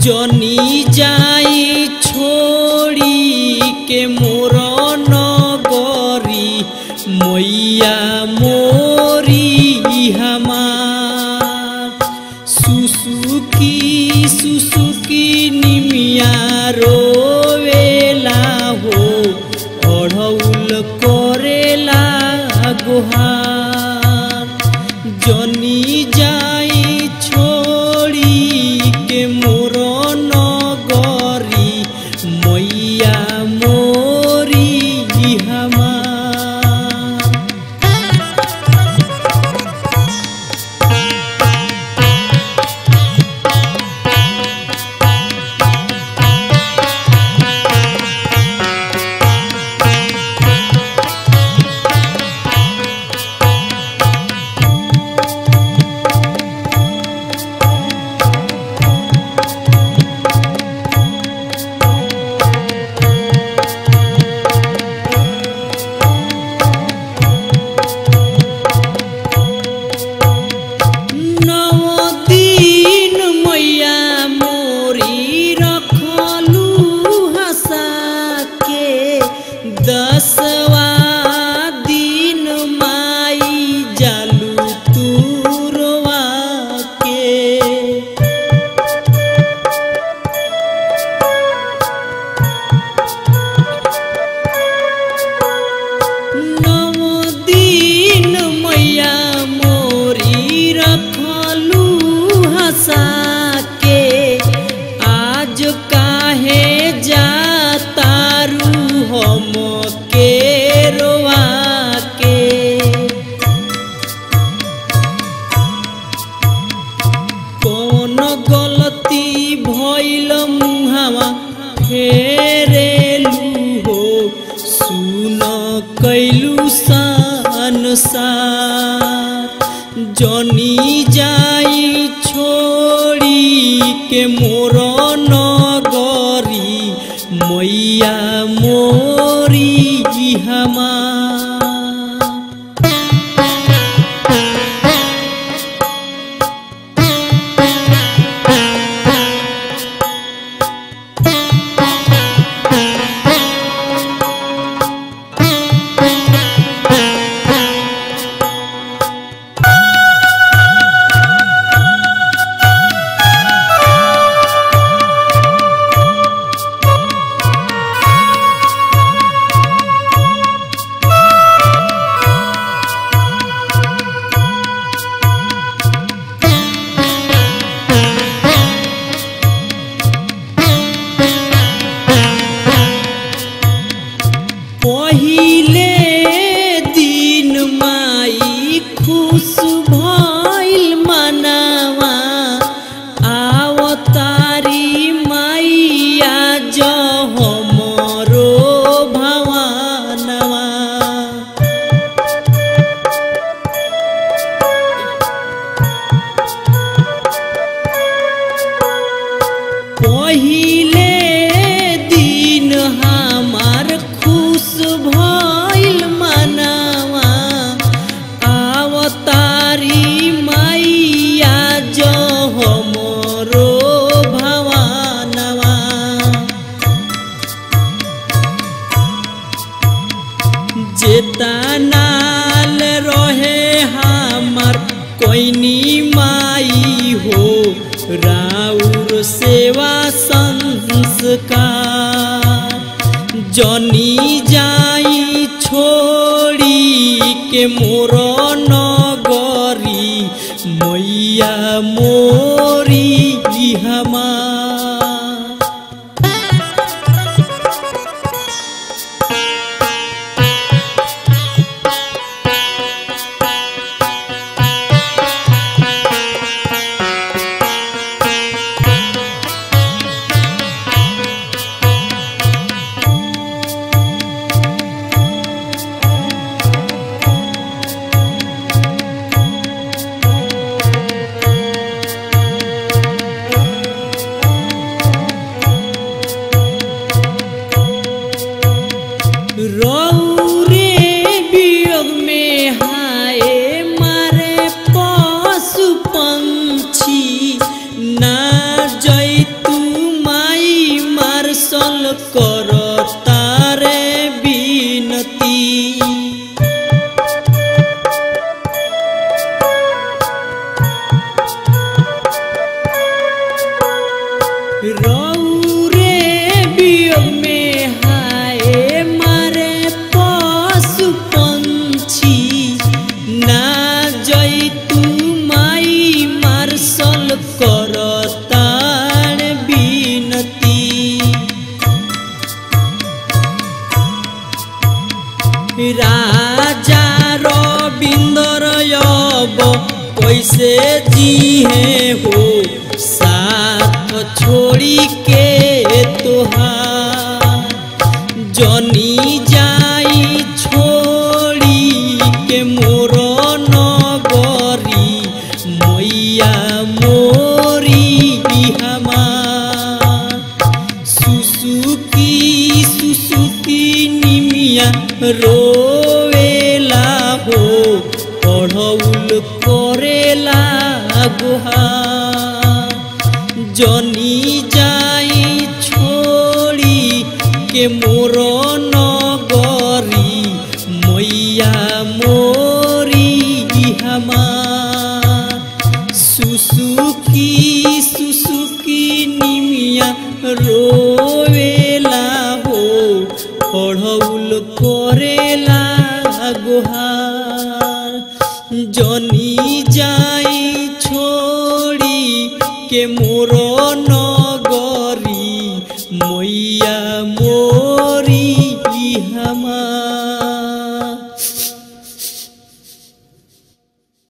जनी जाई छोड़ी के मोर नगरी मैया मोरी हमार। सुसुकी सुसुकी निमिया रोवेला हो अढ़ौल करेला गुहार। जनी जाई छोड़ी के मोर नगरी मैया मोरी हमार। दसवा दिन माई जालू तुरवा के। नव दिन मैया मोरी रखलू हंसा के। आज काहे जातारू हम के रोआ के। कौन गलती भइल मुहावा फेरेलू हो सुन कैलू संसार। जनी जाई छोड़ी के मोर नगरी मैया मोरी हमार। पहिले दिन माई खुश भइल मनावा आवतारी माइया जो हमरो भवानवा। पहिले दिन हमार खुश भइल मनावा आवतारी माइया जो हमरो भवानवा। जेतनाल रहे हमार कोइनी माई हो राउर सेवा संस्कार। जनी जाई छोड़ी के मोर नगरी मैया मोरी हमार। कैसे जी हो साथ छोड़ी के तोहार जनी जाई छोड़ी के मोर नगरी मैया मोरी हमार सुसुकी सुसुकी निमिया रोवेला हो पढ़ौल करेला गुहार जनी जाई छोड़ी के मोर नगरी मैया मोरी हमार सुसुकी सुसुकी निमिया रोवेला हो पढ़ौल करेला गुहार जनी जाई छोड़ी के मोर नगरी मैया मोरी हमार।